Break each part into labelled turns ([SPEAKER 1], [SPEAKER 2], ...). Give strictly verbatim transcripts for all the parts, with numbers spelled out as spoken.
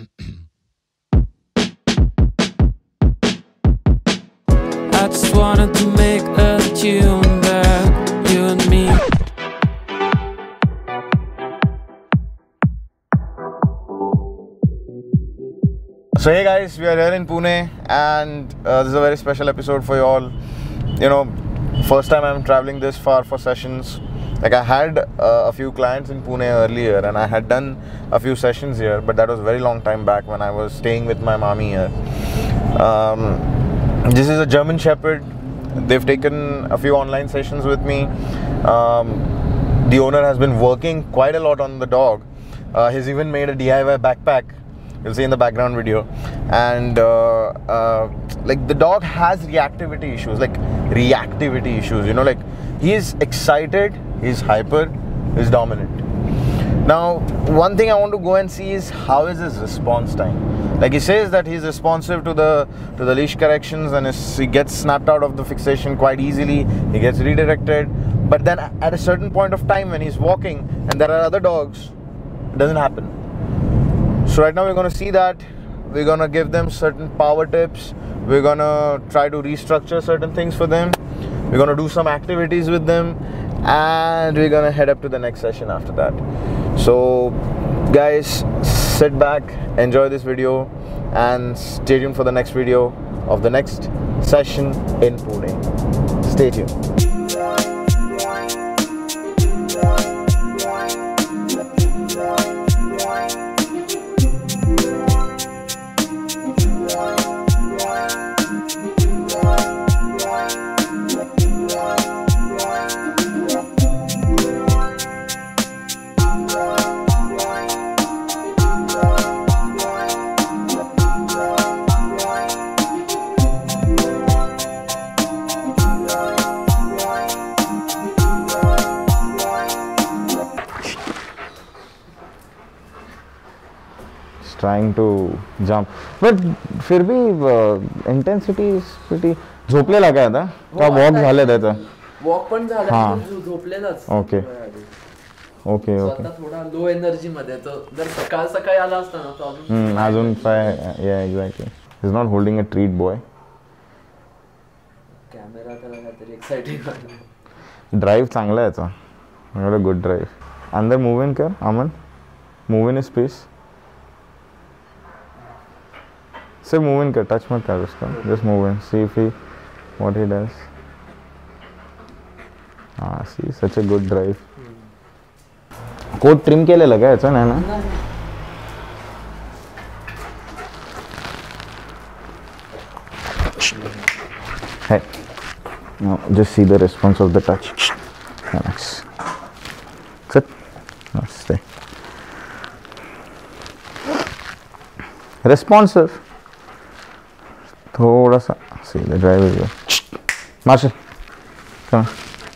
[SPEAKER 1] I just wanted to make a tune that you and me.
[SPEAKER 2] So hey guys, we are here in Pune and uh, this is a very special episode for you all. You know, first time I'm traveling this far for sessions. Like I had uh, a few clients in Pune earlier and I had done a few sessions here, but that was a very long time back when I was staying with my mommy here. Um, this is a German Shepherd. They've taken a few online sessions with me. Um, the owner has been working quite a lot on the dog. Uh, he's even made a D I Y backpack. You'll see in the background video. And uh, uh, like the dog has reactivity issues, like reactivity issues, you know, like he is excited, he's hyper, he's dominant. Now, one thing I want to go and see is how is his response time. Like he says that he's responsive to the to the leash corrections and is, he gets snapped out of the fixation quite easily, he gets redirected. But then at a certain point of time when he's walking and there are other dogs, it doesn't happen. So right now we're going to see that. We're going to give them certain power tips. We're going to try to restructure certain things for them. We're going to do some activities with them. And we're going to head up to the next session after that. So guys, sit back, enjoy this video and stay tuned for the next video of the next session in Pune. Stay tuned. Trying to jump, but फिर भी uh, intensity is pretty. झोपलेला काय आता? का walk झाले त्याचा?
[SPEAKER 3] Walk पण झाला,
[SPEAKER 2] हां.
[SPEAKER 3] झोपलेलाच.
[SPEAKER 2] Okay. Okay, okay.
[SPEAKER 3] स्वतः थोडा लो एनर्जी मध्ये तो जर सकाळ सकाळी आला असता ना तो अजून
[SPEAKER 2] हम्म अजून काय? Yeah, exactly. He's not holding a treat, boy.
[SPEAKER 3] Camera त्याला काहीतरी एक्साइटिंग वाटलं.
[SPEAKER 2] Drive चांगला आहे याचा. Got a good drive. अंदर move in कर, Aman. Move in his space. सिर्फ मूव इन कर, टच मत कर उसका, just move in, see if he what he does. हाँ, see such a good drive. Coat trim केलेलं का याचं? नाही ना. है no, just see the response of the touch. Nice. Sit. Stay. Responsive. थोड़ा सा see the drive is Marshall come.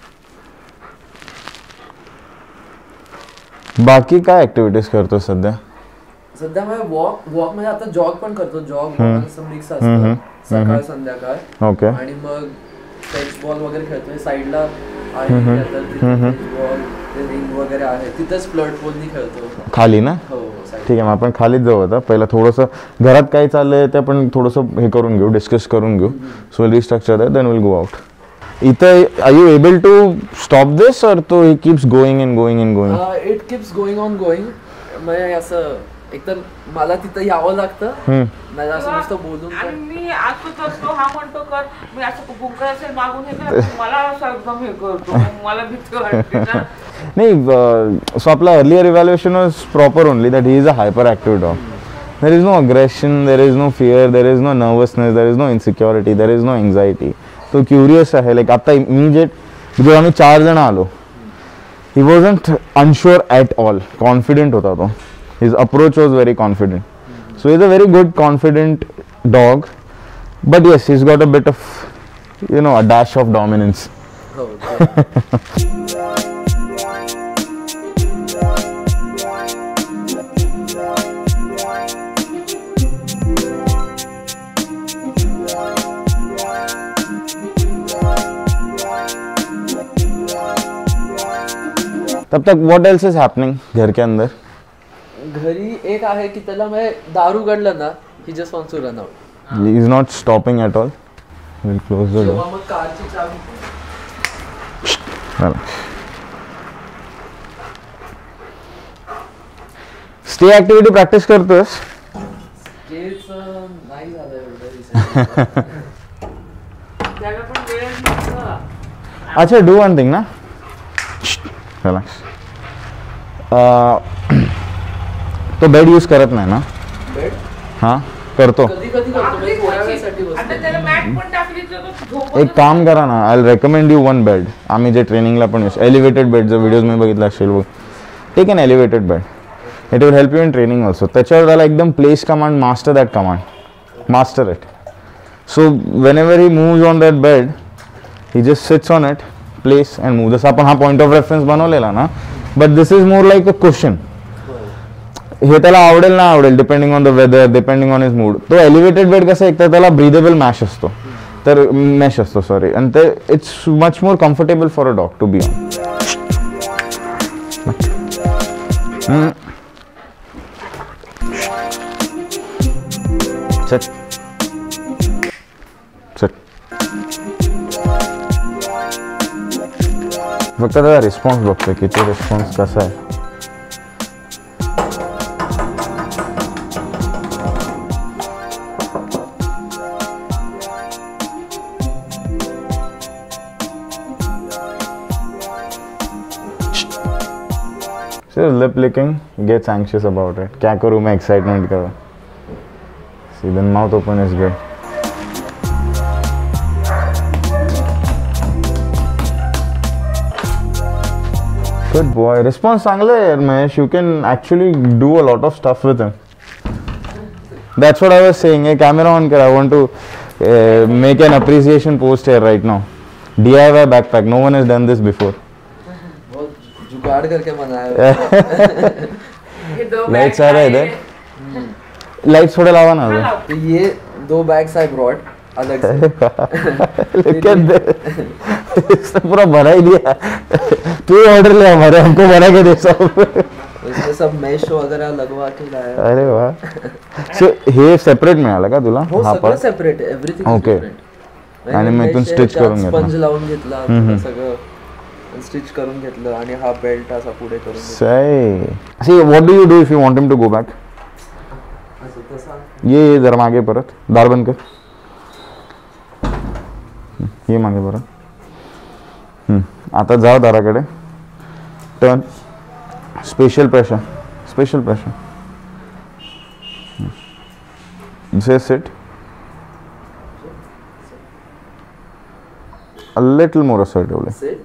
[SPEAKER 2] बाकी काय ऍक्टिव्हिटीज करतो सध्या?
[SPEAKER 3] सध्या मी वॉक वॉक मध्ये आता जॉग पण करतो. जॉग असं मिक्स असतं सकाळ संध्याकाळ.
[SPEAKER 2] ओके.
[SPEAKER 3] आणि मग टेक्स बॉल वगैरे खेळतोय साईडला आहे बॉल रिंग वगैरे आहे तिथेच फ्लड पोलनी खेळतो
[SPEAKER 2] खाली ना.
[SPEAKER 3] हो.
[SPEAKER 2] ठीक आहे, मग आपण खालीच जाऊ आता. पहिला थोडंसं घरात काय चाललंय ते आपण थोडंसं हे करून घेऊ, डिस्कस करून घेऊ. So will restructure that, then will go out. इथं are you able to stop this और तो it keeps going and going and going?
[SPEAKER 3] It keeps going on going. म्हणजे असं एकतर मला तिथं यावं लागतं नाही असं नुसतं बोलून.
[SPEAKER 4] आणि मी असंच असतो, हा म्हणतो कर, मी असं बुंकायचं मागून हे कर, मला असं एकदम हे करतो, मला भीती वाटते ना.
[SPEAKER 2] नाही, सो आपला earlier evaluation was proper only that he is a hyper active dog. There is no aggression, there is no fear, there is no nervousness, there is no insecurity, there is no anxiety. तो curious आहे. Like आता immediate जेव्हा आम्ही चार जण आलो, he wasn't unsure at all. Confident होता तो. His approach was very confident. So is a very good confident dog. But yes, he's got a bit of, you know, a dash of dominance.
[SPEAKER 5] तब तक what else is happening घर के अंदर?
[SPEAKER 3] घरी एक आहे की त्याला मैं दारू गडलं ना he just wants to run out.
[SPEAKER 2] He is not stopping at all. We'll close the door.
[SPEAKER 3] जेव्हा मग कारची चावी
[SPEAKER 2] स्टे ऍक्टिव्हिटी प्रॅक्टिस करतोस?
[SPEAKER 3] तेच नाही झालं एवढं recently.
[SPEAKER 4] त्याला पण वेळ नसतो.
[SPEAKER 2] अच्छा डू वन थिंग ना. रिलॅक्स. तो बेड यूज करत नाही ना?
[SPEAKER 3] बेड
[SPEAKER 2] हां करतो.
[SPEAKER 3] कधी कधी करतो म्हणजे थोड्या वेळासाठी
[SPEAKER 4] आता
[SPEAKER 3] बसतो.
[SPEAKER 4] त्याला मॅट पण टाकली तर तो झोपत
[SPEAKER 2] एक काम करा ना, I recommend you one bed. आम्ही जे ट्रेनिंगला पण यूज एलिव्हेटेड बेड जर व्हिडिओज मी बघितला असेल बघ, take an elevated bed. It will help you in training also. त्याच्यावर त्याला एकदम place command, master that command, master it. So whenever he moves on that bed he just sits on it, place and move. जसं आपण हा point of reference बनवलेला ना, but this is more like a question. हे त्याला आवडेल ना आवडेल depending on the weather, depending on his mood. तो एलिव्हेटेड बेड कसं एक तर त्याला ब्रीदेबल मॅश असतो, तर मॅश असतो सॉरी, आणि ते it's much more comfortable for a dog to be on. चट चट. फक्त त्याचा रिस्पॉन्स बघतोय, किती रिस्पॉन्स कसा आहे. Lip licking, gets anxious about it. क्या करूँ मैं, एक्साइटमेंट करूँ. See, then mouth open is good. Good boy. Response चांगलं आहे यार Mahesh. You can actually do a lot of stuff with him. That's what I was saying. A camera on कर. I want to uh, make an appreciation post here right now. D I Y backpack. No one has done this before.
[SPEAKER 3] जुगाड़ करके बनाया.
[SPEAKER 4] हे दो
[SPEAKER 2] lights
[SPEAKER 4] bags
[SPEAKER 2] आ रहा है
[SPEAKER 4] आहे.
[SPEAKER 2] इधर. Lights थोड़े लावा ना.
[SPEAKER 3] तो ये दो बैग्स आई ब्रॉड अलग से.
[SPEAKER 2] Look at this. इसने पूरा भरा ही दिया. तू ऑर्डर ले हमारे, हमको बना के दे सब.
[SPEAKER 3] इसमें सब मेश वगैरह लगवा के लाया.
[SPEAKER 2] अरे वाह. सो हे सेपरेट मिळालं का तुला?
[SPEAKER 3] हो
[SPEAKER 2] हा
[SPEAKER 3] सगळं
[SPEAKER 2] पण
[SPEAKER 3] सेपरेट, एव्हरीथिंग
[SPEAKER 2] Okay. आणि मग इथून stitch करून घेतलं.
[SPEAKER 3] स्पंज लावून घेतला थोडं सगळं, स्टिच करून घेतलं आणि हा बेल्ट असा पुढे करून घेतला.
[SPEAKER 2] सही. See what do you do if you want him to go back?
[SPEAKER 3] असं तसा
[SPEAKER 2] ये ये जरा मागे परत, दार बंद कर. ये मागे परत. हम्म. आता जाओ दाराकडे. Turn. Special pressure, special pressure. Say sit. A little more assertively.
[SPEAKER 3] Sit.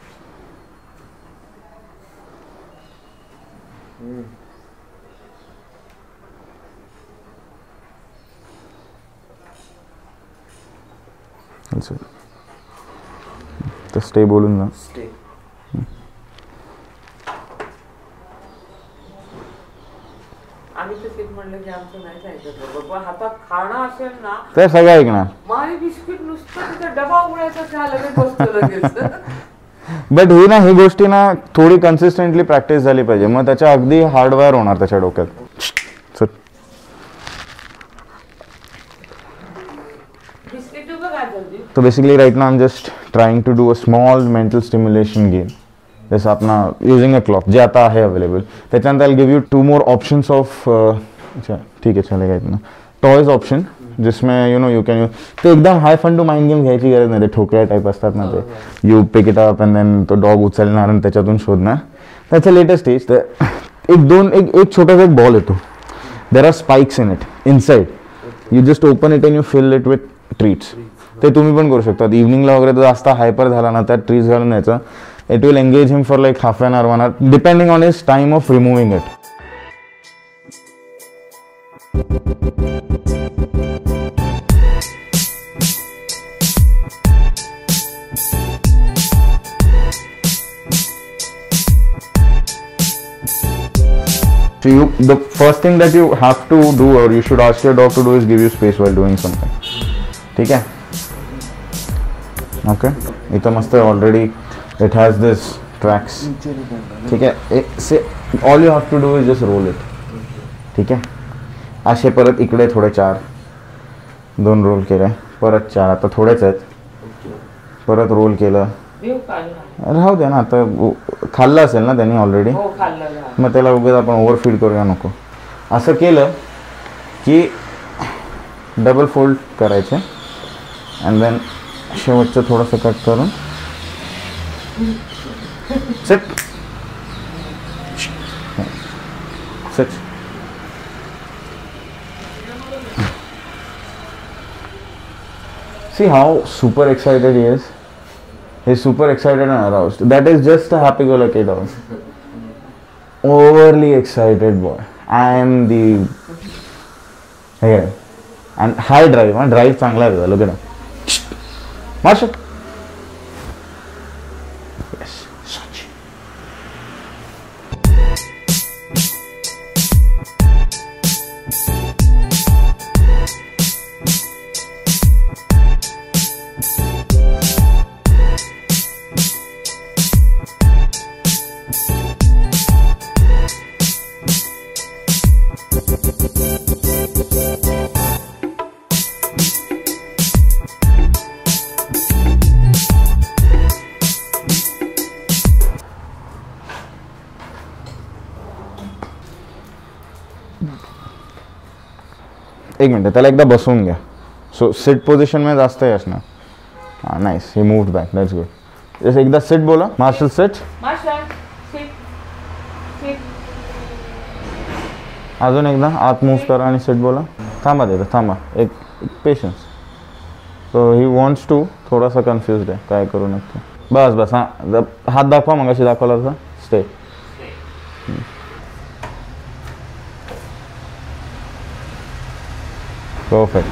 [SPEAKER 2] That's it. तर स्टे बोलून जा.
[SPEAKER 3] Stay.
[SPEAKER 4] आम्ही तर सीट म्हणलं की आमचं नाही जायचं. बाबा हातात खाणं असेल ना,
[SPEAKER 2] ते सगळं ऐकणार.
[SPEAKER 4] माझे बिस्किट नुसतं तिथं डबा उघडायचा त्या लगेच बसतो लगेच.
[SPEAKER 2] बट ही ना ही गोष्टी ना थोडी कन्सिस्टंटली प्रॅक्टिस झाली पाहिजे, मग त्याच्या अगदी हार्डवायर होणार त्याच्या डोक्यात.
[SPEAKER 4] बिस्किट देऊ का काय जल्दी?
[SPEAKER 2] तो basically right now I am just trying to do a small mental stimulation game. जसं अपना यूजिंग अ क्लॉक जे आता आहे अवेलेबल, त्याच्यानंतर I give you two more options of. अच्छा ठीक आहे चलेगा इतना. टॉयज ऑप्शन जिसमें you know you can you. ते एकदम high fun to mind game घ्यायची गरज नाही. ते ठोकळ्या टाईप असतात ना ते. You pick it up and then तो डॉग उचलणार आणि त्याच्यातून शोधणार. त्याचं लेटेस्ट स्टेज. तर एक दोन एक एक छोटासा एक बॉल येतो. There are spikes in it inside. You just open it and you fill it with treats. ते तुम्ही पण करू शकता. इव्हनिंगला वगैरे तर जास्त हायपर झाला ना, त्यात ट्रीट्स घालून यायचं. It will engage him for like half an hour one hour depending on his time of removing it. So you, the first thing that you have to do or you should ask your dog to do is give you space while doing something. ठीक है? Okay. इतना मस्त है already. It has this tracks. ठीक है? से all you have to do is just roll it. ठीक आहे. असे परत इकडे थोडे चार, दोन रोल केले, परत चार, आता थोडेच आहेत, परत रोल केलं. राहू द्या ना, आता खाल्लं असेल ना त्यांनी ऑलरेडी, मग त्याला उगाच आपण ओव्हरफीड करूया नको. असं केलं की डबल फोल्ड करायचे अँड देन शेवटचं थोडंसं कट करून set set. See how super excited he is. He's super excited and aroused. That is just a happy-go-lucky dog. Overly excited boy. I am the here and high drive. Huh? Drive चांगला आहे. Look at him. Marshall. Yes, such. एक मिनट, त्याला एकदा बसवून घ्या. So sit position मध्ये जास्त यश ना. हां nice, he moved back, that's good. जसं एकदा सिट बोला. Marshall sit. अजून एकदा आत मूव्ह करा आणि सिट बोला. थांबा देतो, थांबा एक patience. So he wants to, थोडासा कन्फ्युज्ड आहे काय करू नक्की. बस बस. हां हात दाखवा, मग अशी दाखवला तसा. Stay. Perfect.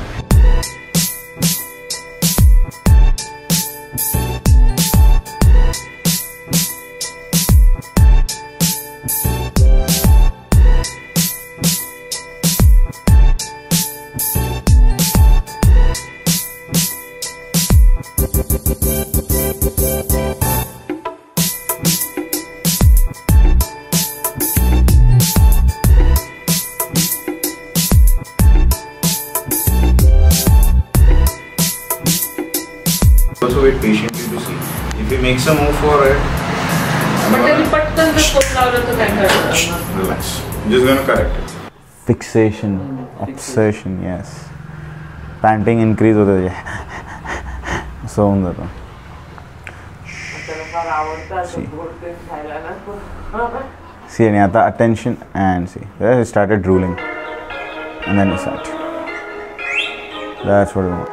[SPEAKER 2] Also wait patiently to see if he makes a move for it.
[SPEAKER 4] But then पटकन जर फोन लावलं तर काय करायचं?
[SPEAKER 2] Relax. Just gonna correct it. Fixation, obsession, yes. Panting increase होते त्याचे. असं होऊन जातं. See आणि आता attention and see. There he started drooling, and then he sat. That's what we want.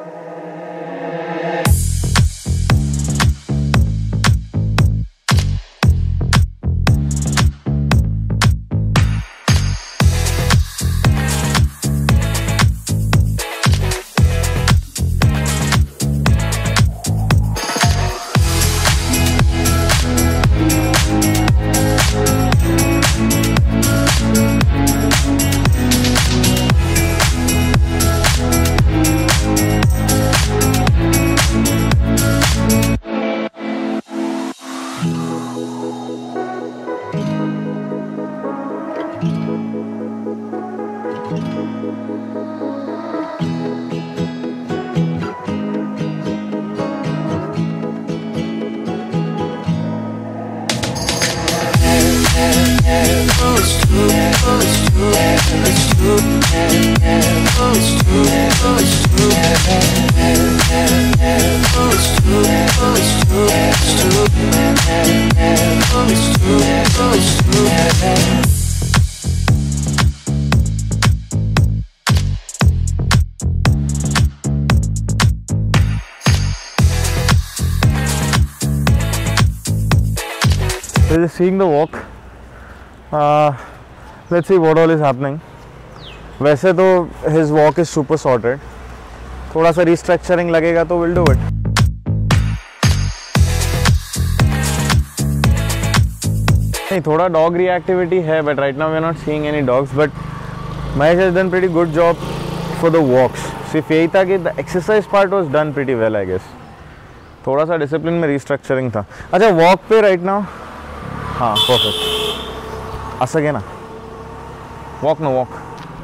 [SPEAKER 2] We're just seeing the walk. Uh, let's see what all is happening. वैसे तो his walk is super sorted. थोड़ा सा restructuring लगेगा तो we'll do it. नहीं थोड़ा dog reactivity है, but right now we're not seeing any dogs. But Mahesh has done pretty good job for the walks. सिर्फ यही था कि the exercise part was done pretty well, I guess. थोड़ा सा discipline में restructuring था. अच्छा walk पे right now. हाँ परफेक्ट. असं घे ना. Walk, no walk.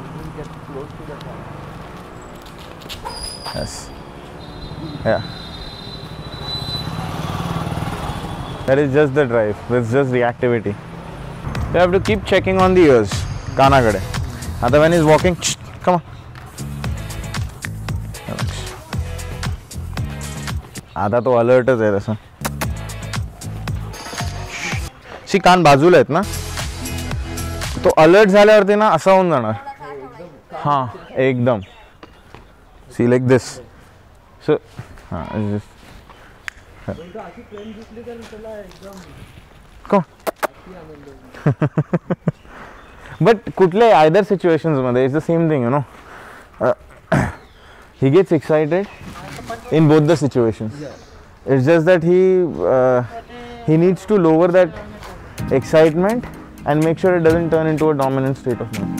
[SPEAKER 2] Yes. Yeah. That is just the drive. That's just reactivity. You have to keep checking on the ears. Kana gade. Other when he's walking, come on. आता तो अलर्टच आहे तसं. She कान बाजूला आहेत ना, तो अलर्ट झाल्यावरती ना असा होऊन जाणार. हां एकदम. सी लाईक दिस. सो हां बट कुठले आयदर सिच्युएशन्स मध्ये it's the same thing, you know. He gets excited in both the situations. It's just that he uh, he needs to lower that excitement and make sure it doesn't turn into a dominant state of mind.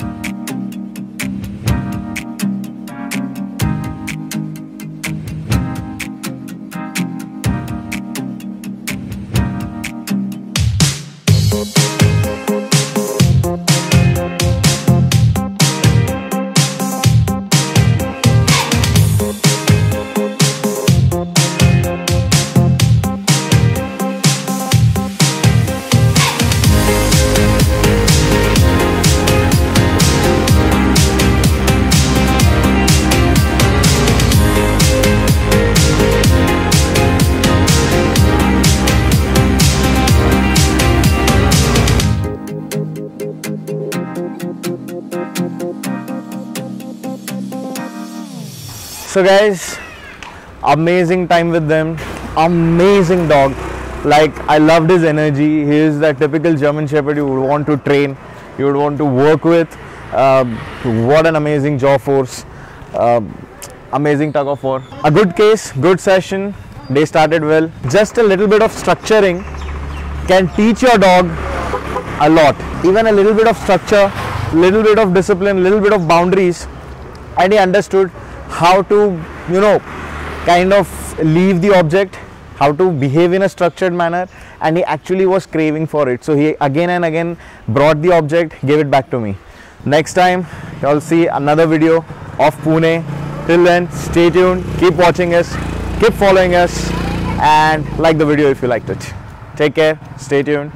[SPEAKER 2] So guys, amazing time with them, amazing dog. Like, I loved his energy. He is that typical German Shepherd you would want to train, you would want to work with. Uh, what an amazing jaw force, uh, amazing tug of war. A good case, good session, day started well. Just a little bit of structuring can teach your dog a lot. Even a little bit of structure, little bit of discipline, little bit of boundaries, and he understood how to, you know, kind of leave the object, how to behave in a structured manner, and he actually was craving for it. So he again and again brought the object, gave it back to me. Next time you'll see another video of Pune. Till then, stay tuned, keep watching us, keep following us, and like the video if you liked it. Take care, stay tuned.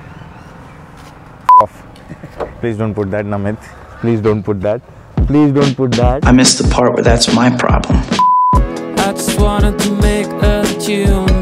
[SPEAKER 2] Off. Please don't put that, Namit. Please don't put that. Please don't put that.
[SPEAKER 5] I missed the part where that's my problem.
[SPEAKER 1] I just wanted to make a tune